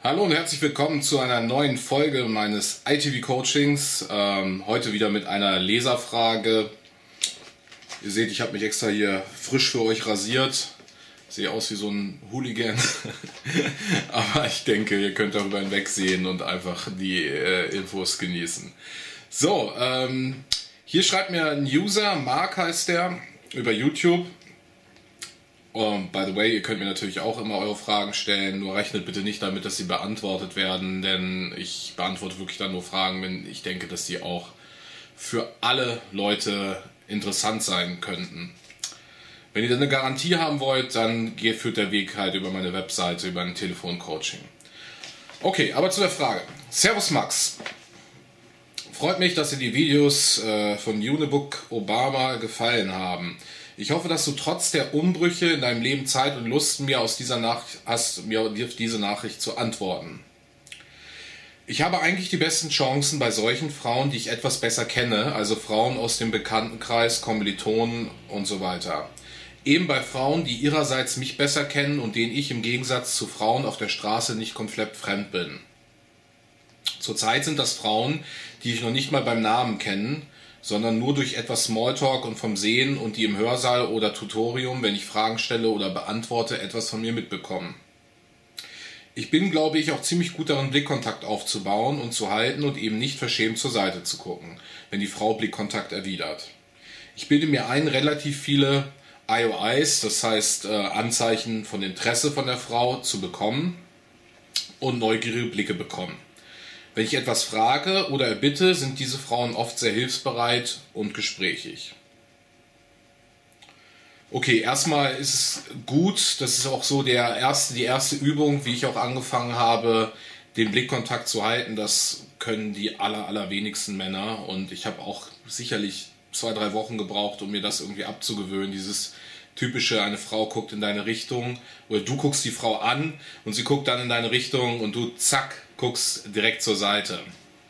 Hallo und herzlich willkommen zu einer neuen Folge meines ITV-Coachings. Heute wieder mit einer Leserfrage. Ihr seht, ich habe mich extra hier frisch für euch rasiert. Sehe aus wie so ein Hooligan. Aber ich denke, ihr könnt darüber hinwegsehen und einfach die Infos genießen. So, hier schreibt mir ein User, Mark heißt der, über YouTube. By the way, ihr könnt mir natürlich auch immer eure Fragen stellen, nur rechnet bitte nicht damit, dass sie beantwortet werden, denn ich beantworte wirklich dann nur Fragen, wenn ich denke, dass die auch für alle Leute interessant sein könnten. Wenn ihr dann eine Garantie haben wollt, dann führt der Weg halt über meine Webseite, über ein Telefoncoaching. Okay, aber zu der Frage. Servus Max. Freut mich, dass dir die Videos von Unibook Obama gefallen haben. Ich hoffe, dass du trotz der Umbrüche in deinem Leben Zeit und Lust hast, mir auf diese Nachricht zu antworten. Ich habe eigentlich die besten Chancen bei solchen Frauen, die ich etwas besser kenne, also Frauen aus dem Bekanntenkreis, Kommilitonen und so weiter. Eben bei Frauen, die ihrerseits mich besser kennen und denen ich im Gegensatz zu Frauen auf der Straße nicht komplett fremd bin. Zurzeit sind das Frauen, die ich noch nicht mal beim Namen kenne, sondern nur durch etwas Smalltalk und vom Sehen und die im Hörsaal oder Tutorium, wenn ich Fragen stelle oder beantworte, etwas von mir mitbekommen. Ich bin, glaube ich, auch ziemlich gut darin, Blickkontakt aufzubauen und zu halten und eben nicht verschämt zur Seite zu gucken, wenn die Frau Blickkontakt erwidert. Ich bilde mir ein, relativ viele IOIs, das heißt Anzeichen von Interesse von der Frau zu bekommen und neugierige Blicke bekommen. Wenn ich etwas frage oder erbitte, sind diese Frauen oft sehr hilfsbereit und gesprächig. Okay, erstmal ist es gut, das ist auch so die erste Übung, wie ich auch angefangen habe, den Blickkontakt zu halten. Das können die allerwenigsten Männer und ich habe auch sicherlich 2-3 Wochen gebraucht, um mir das irgendwie abzugewöhnen, dieses typische, eine Frau guckt in deine Richtung oder du guckst die Frau an und sie guckt dann in deine Richtung und du zack, guckst direkt zur Seite.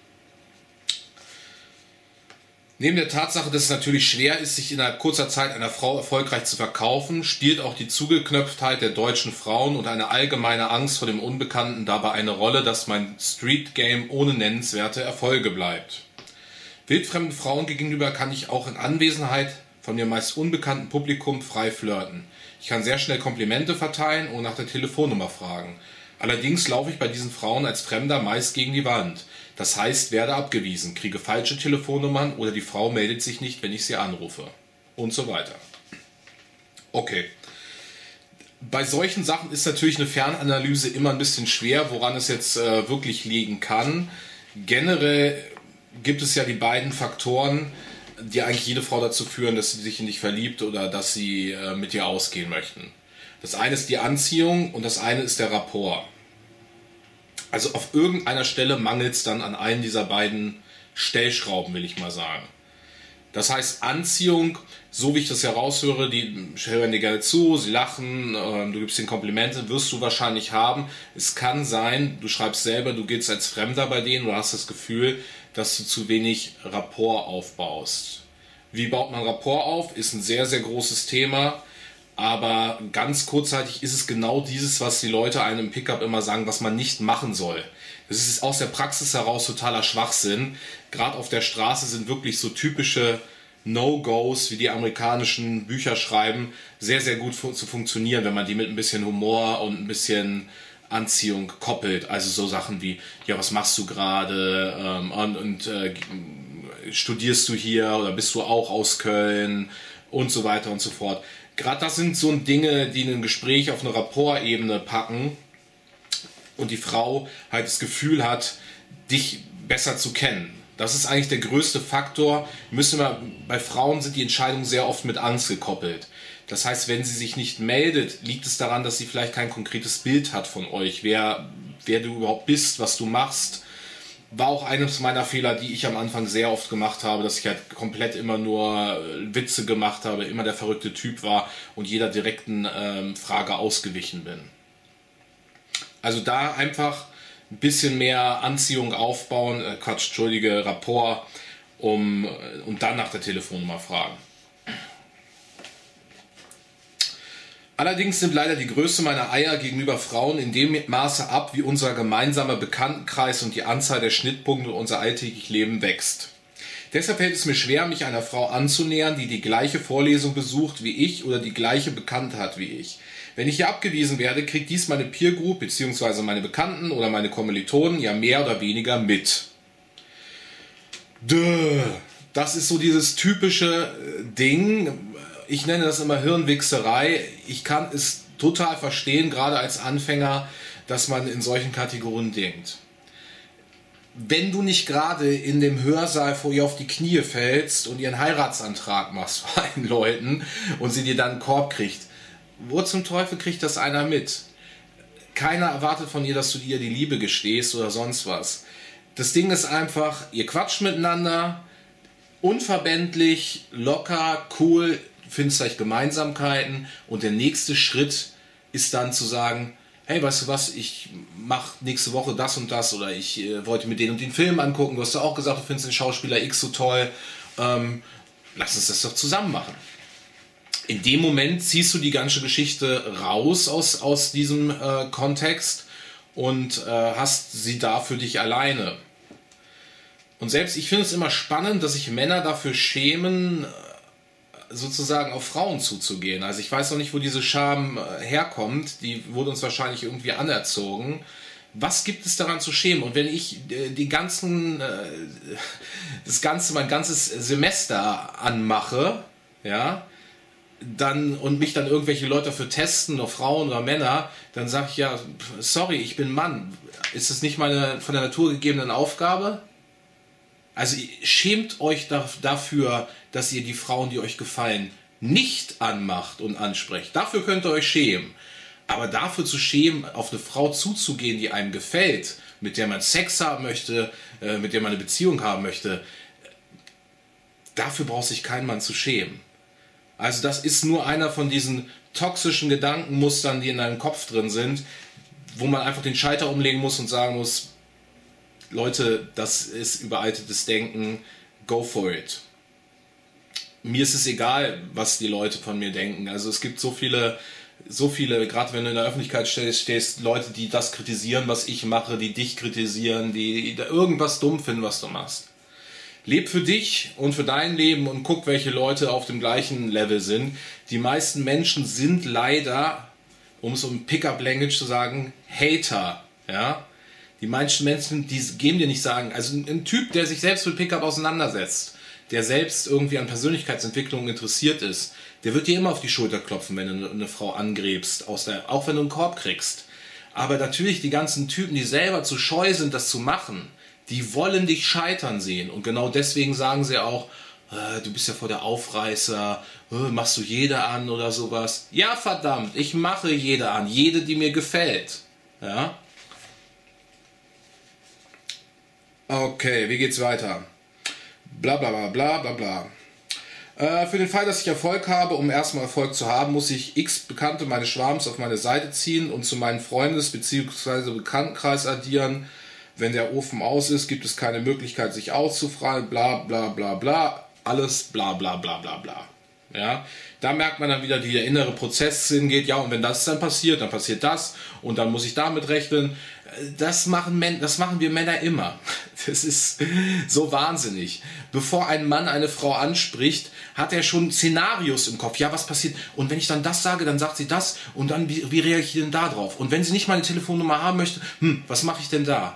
Neben der Tatsache, dass es natürlich schwer ist, sich innerhalb kurzer Zeit einer Frau erfolgreich zu verkaufen, spielt auch die Zugeknöpftheit der deutschen Frauen und eine allgemeine Angst vor dem Unbekannten dabei eine Rolle, dass mein Street Game ohne nennenswerte Erfolge bleibt. Wildfremden Frauen gegenüber kann ich auch in Anwesenheit von mir meist unbekannten Publikum frei flirten. Ich kann sehr schnell Komplimente verteilen und nach der Telefonnummer fragen. Allerdings laufe ich bei diesen Frauen als Fremder meist gegen die Wand. Das heißt, werde abgewiesen, kriege falsche Telefonnummern oder die Frau meldet sich nicht, wenn ich sie anrufe. Und so weiter. Okay. Bei solchen Sachen ist natürlich eine Fernanalyse immer ein bisschen schwer, woran es jetzt wirklich liegen kann. Generell gibt es ja die beiden Faktoren, die eigentlich jede Frau dazu führen, dass sie sich in dich verliebt oder dass sie mit dir ausgehen möchten. Das eine ist die Anziehung und das eine ist der Rapport. Also auf irgendeiner Stelle mangelt es dann an einen dieser beiden Stellschrauben, will ich mal sagen. Das heißt Anziehung, so wie ich das heraushöre, die hören dir gerne zu, sie lachen, du gibst ihnen Komplimente, wirst du wahrscheinlich haben. Es kann sein, du schreibst selber, du gehst als Fremder bei denen, du hast das Gefühl, dass du zu wenig Rapport aufbaust. Wie baut man Rapport auf? Ist ein sehr, sehr großes Thema. Aber ganz kurzzeitig ist es genau dieses, was die Leute einem im Pickup immer sagen, was man nicht machen soll. Das ist aus der Praxis heraus totaler Schwachsinn. Gerade auf der Straße sind wirklich so typische No-Gos, wie die amerikanischen Bücher schreiben, sehr, sehr gut zu funktionieren, wenn man die mit ein bisschen Humor und ein bisschen Anziehung koppelt. Also so Sachen wie, ja, was machst du gerade studierst du hier oder bist du auch aus Köln und so weiter und so fort. Gerade das sind so Dinge, die ein Gespräch auf eine Rapport-Ebene packen und die Frau halt das Gefühl hat, dich besser zu kennen. Das ist eigentlich der größte Faktor. Bei Frauen sind die Entscheidungen sehr oft mit Angst gekoppelt. Das heißt, wenn sie sich nicht meldet, liegt es daran, dass sie vielleicht kein konkretes Bild hat von euch, wer du überhaupt bist, was du machst. War auch eines meiner Fehler, die ich am Anfang sehr oft gemacht habe, dass ich halt komplett immer nur Witze gemacht habe, immer der verrückte Typ war und jeder direkten Frage ausgewichen bin. Also da einfach ein bisschen mehr Anziehung aufbauen, Rapport, und dann nach der Telefonnummer fragen. Allerdings nimmt leider die Größe meiner Eier gegenüber Frauen in dem Maße ab, wie unser gemeinsamer Bekanntenkreis und die Anzahl der Schnittpunkte unser alltäglich Leben wächst. Deshalb fällt es mir schwer, mich einer Frau anzunähern, die die gleiche Vorlesung besucht wie ich oder die gleiche Bekannte hat wie ich. Wenn ich hier abgewiesen werde, kriegt dies meine Peer Group bzw. meine Bekannten oder meine Kommilitonen ja mehr oder weniger mit. Das ist so dieses typische Ding. Ich nenne das immer Hirnwichserei. Ich kann es total verstehen, gerade als Anfänger, dass man in solchen Kategorien denkt. Wenn du nicht gerade in dem Hörsaal vor ihr auf die Knie fällst und ihren Heiratsantrag machst bei den Leuten und sie dir dann einen Korb kriegt, wo zum Teufel kriegt das einer mit? Keiner erwartet von ihr, dass du ihr die Liebe gestehst oder sonst was. Das Ding ist einfach, ihr quatscht miteinander, unverbindlich, locker, cool, findest euch Gemeinsamkeiten und der nächste Schritt ist dann zu sagen, hey, weißt du was, ich mache nächste Woche das und das oder ich wollte mir den und den Film angucken, du hast ja auch gesagt, du findest den Schauspieler X so toll, lass uns das doch zusammen machen. In dem Moment ziehst du die ganze Geschichte raus aus diesem Kontext und hast sie da für dich alleine. Und selbst ich finde es immer spannend, dass sich Männer dafür schämen, sozusagen auf Frauen zuzugehen. Also ich weiß noch nicht, wo diese Scham herkommt. Die wurde uns wahrscheinlich irgendwie anerzogen. Was gibt es daran zu schämen? Und wenn ich mein ganzes Semester anmache, ja, und mich dann irgendwelche Leute dafür testen, ob Frauen oder Männer, dann sage ich ja, sorry, ich bin Mann. Ist es nicht meine von der Natur gegebene Aufgabe? Also schämt euch dafür, dass ihr die Frauen, die euch gefallen, nicht anmacht und ansprecht. Dafür könnt ihr euch schämen. Aber dafür zu schämen, auf eine Frau zuzugehen, die einem gefällt, mit der man Sex haben möchte, mit der man eine Beziehung haben möchte, dafür braucht sich kein Mann zu schämen. Also das ist nur einer von diesen toxischen Gedankenmustern, die in deinem Kopf drin sind, wo man einfach den Schalter umlegen muss und sagen muss, Leute, das ist überaltetes Denken, go for it. Mir ist es egal, was die Leute von mir denken. Also es gibt so viele, gerade wenn du in der Öffentlichkeit stehst, Leute, die das kritisieren, was ich mache, die dich kritisieren, die da irgendwas dumm finden, was du machst. Leb für dich und für dein Leben und guck, welche Leute auf dem gleichen Level sind. Die meisten Menschen sind leider, um es um Pickup-Language zu sagen, Hater, ja. Die meisten Menschen, die geben dir nicht sagen, also ein Typ, der sich selbst mit Pickup auseinandersetzt, der selbst irgendwie an Persönlichkeitsentwicklung interessiert ist, der wird dir immer auf die Schulter klopfen, wenn du eine Frau angräbst, auch wenn du einen Korb kriegst. Aber natürlich die ganzen Typen, die selber zu scheu sind, das zu machen, die wollen dich scheitern sehen. Und genau deswegen sagen sie auch, du bist ja voll der Aufreißer, machst du jede an oder sowas. Ja, verdammt, ich mache jede an, jede, die mir gefällt. Ja. Okay, wie geht's weiter? Bla bla bla bla bla bla. Für den Fall, dass ich Erfolg habe, um erstmal Erfolg zu haben, muss ich x Bekannte meines Schwarms auf meine Seite ziehen und zu meinem Freundes- bzw. Bekanntenkreis addieren. Wenn der Ofen aus ist, gibt es keine Möglichkeit, sich auszufreien, bla bla bla bla. Alles bla bla bla bla bla. Ja, da merkt man dann wieder, wie der innere Prozess hingeht. Ja, und wenn das dann passiert das und dann muss ich damit rechnen. Das machen wir Männer immer. Das ist so wahnsinnig. Bevor ein Mann eine Frau anspricht, hat er schon Szenarios im Kopf. Ja, was passiert? Und wenn ich dann das sage, dann sagt sie das. Und dann, wie reagiere ich denn da drauf? Und wenn sie nicht meine Telefonnummer haben möchte, was mache ich denn da?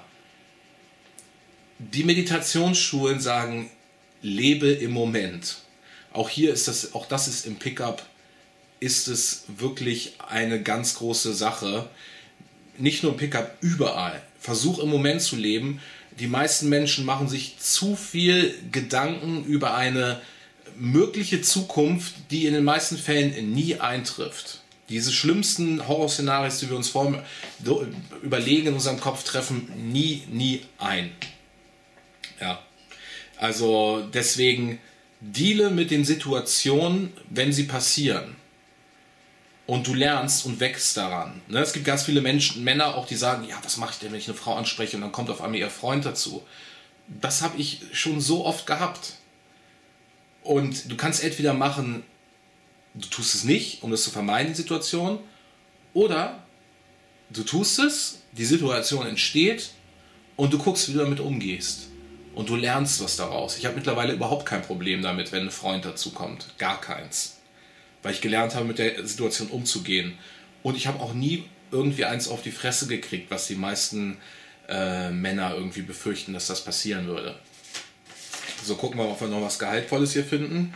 Die Meditationsschulen sagen, lebe im Moment. Auch das ist im Pickup, ist es wirklich eine ganz große Sache. Nicht nur im Pickup, überall. Versuch im Moment zu leben. Die meisten Menschen machen sich zu viel Gedanken über eine mögliche Zukunft, die in den meisten Fällen nie eintrifft. Diese schlimmsten Horrorszenarien, die wir uns überlegen in unserem Kopf, treffen nie ein. Ja, also deswegen deale mit den Situationen, wenn sie passieren. Und du lernst und wächst daran. Es gibt ganz viele Männer auch, die sagen, ja, was mache ich denn, wenn ich eine Frau anspreche und dann kommt auf einmal ihr Freund dazu. Das habe ich schon so oft gehabt. Und du kannst entweder machen, du tust es nicht, um das zu vermeiden, die Situation, oder du tust es, die Situation entsteht und du guckst, wie du damit umgehst. Und du lernst was daraus. Ich habe mittlerweile überhaupt kein Problem damit, wenn ein Freund dazu kommt. Gar keins. Weil ich gelernt habe, mit der Situation umzugehen. Und ich habe auch nie irgendwie eins auf die Fresse gekriegt, was die meisten Männer irgendwie befürchten, dass das passieren würde. So, gucken wir mal, ob wir noch was Gehaltvolles hier finden.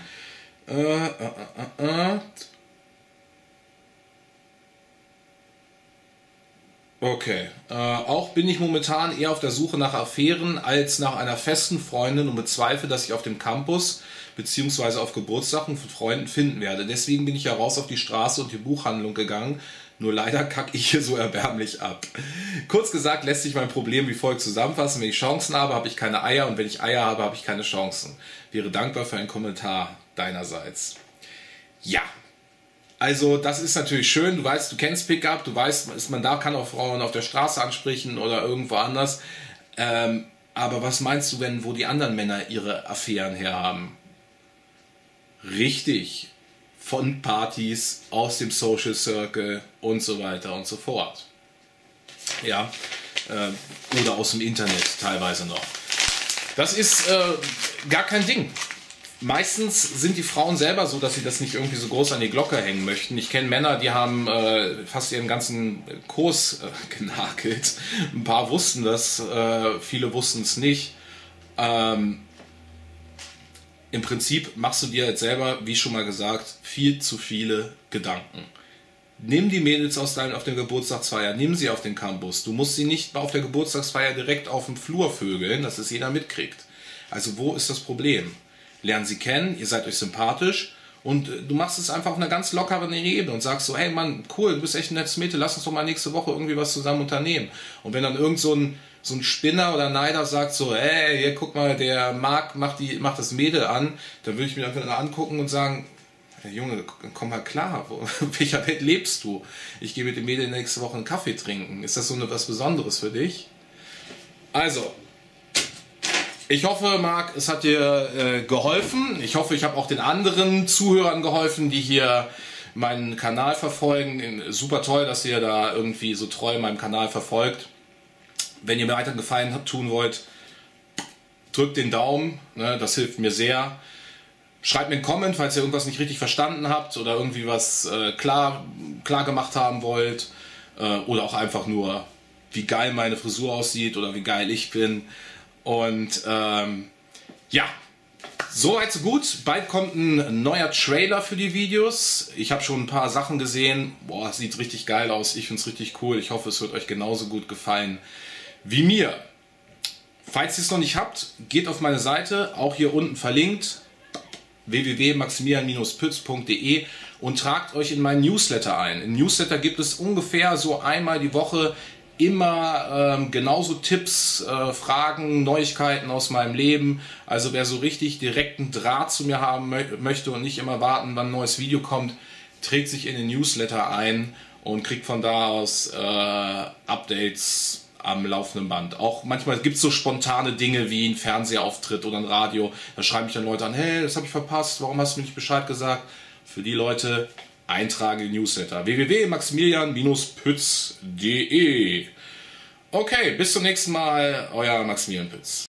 Okay. Auch bin ich momentan eher auf der Suche nach Affären als nach einer festen Freundin und bezweifle, dass ich auf dem Campus bzw. auf Geburtstagen von Freunden finden werde. Deswegen bin ich ja raus auf die Straße und die Buchhandlung gegangen. Nur leider kacke ich hier so erbärmlich ab. Kurz gesagt lässt sich mein Problem wie folgt zusammenfassen. Wenn ich Chancen habe, habe ich keine Eier, und wenn ich Eier habe, habe ich keine Chancen. Wäre dankbar für einen Kommentar deinerseits. Ja, also das ist natürlich schön. Du weißt, du kennst Pickup, du weißt, man da kann auch Frauen auf der Straße ansprechen oder irgendwo anders. Aber was meinst du, wo die anderen Männer ihre Affären herhaben? Richtig. Von Partys, aus dem Social Circle und so weiter und so fort. Ja, oder aus dem Internet teilweise noch. Das ist gar kein Ding. Meistens sind die Frauen selber so, dass sie das nicht irgendwie so groß an die Glocke hängen möchten. Ich kenne Männer, die haben fast ihren ganzen Kurs genagelt. Ein paar wussten das, viele wussten es nicht. Im Prinzip machst du dir jetzt selber, wie schon mal gesagt, viel zu viele Gedanken. Nimm die Mädels auf der Geburtstagsfeier, nimm sie auf den Campus. Du musst sie nicht auf der Geburtstagsfeier direkt auf dem Flur vögeln, dass es jeder mitkriegt. Also wo ist das Problem? Lern sie kennen, ihr seid euch sympathisch und du machst es einfach auf einer ganz lockeren Ebene und sagst so, hey Mann, cool, du bist echt ein nettes Mädel, lass uns doch mal nächste Woche irgendwie was zusammen unternehmen. Und wenn dann irgend so ein Spinner oder Neider sagt so, hey, hier guck mal, der Marc macht das Mädel an, dann würde ich mir einfach angucken und sagen, hey, Junge, komm mal klar, in welcher Welt lebst du? Ich gehe mit dem Mädel nächste Woche einen Kaffee trinken. Ist das so was Besonderes für dich? Also, ich hoffe, Marc, es hat dir geholfen. Ich hoffe, ich habe auch den anderen Zuhörern geholfen, die hier meinen Kanal verfolgen. Super toll, dass ihr da irgendwie so treu meinem Kanal verfolgt. Wenn ihr mir weiter Gefallen tun wollt, drückt den Daumen, ne, das hilft mir sehr. Schreibt mir einen Comment, falls ihr irgendwas nicht richtig verstanden habt oder irgendwie was klar gemacht haben wollt. Oder auch einfach nur, wie geil meine Frisur aussieht oder wie geil ich bin. Und ja, soweit so gut. Bald kommt ein neuer Trailer für die Videos. Ich habe schon ein paar Sachen gesehen. Boah, sieht richtig geil aus. Ich finde es richtig cool. Ich hoffe, es wird euch genauso gut gefallen wie mir. Falls ihr es noch nicht habt, geht auf meine Seite, auch hier unten verlinkt, www.maximilian-pütz.de, und tragt euch in meinen Newsletter ein. Im Newsletter gibt es ungefähr so einmal die Woche immer genauso Tipps, Fragen, Neuigkeiten aus meinem Leben. Also wer so richtig direkten Draht zu mir haben möchte und nicht immer warten, wann ein neues Video kommt, trägt sich in den Newsletter ein und kriegt von da aus Updates am laufenden Band. Auch manchmal gibt es so spontane Dinge wie ein Fernsehauftritt oder ein Radio. Da schreiben mich dann Leute an, hey, das habe ich verpasst, warum hast du mir nicht Bescheid gesagt? Für die Leute eintragen in den Newsletter. www.maximilian-pütz.de. Okay, bis zum nächsten Mal, euer Maximilian Pütz.